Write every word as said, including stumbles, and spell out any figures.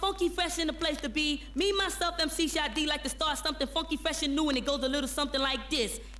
funky fresh in the place to be. Me, myself, M C Shot D like to start something funky fresh and new, and it goes a little something like this.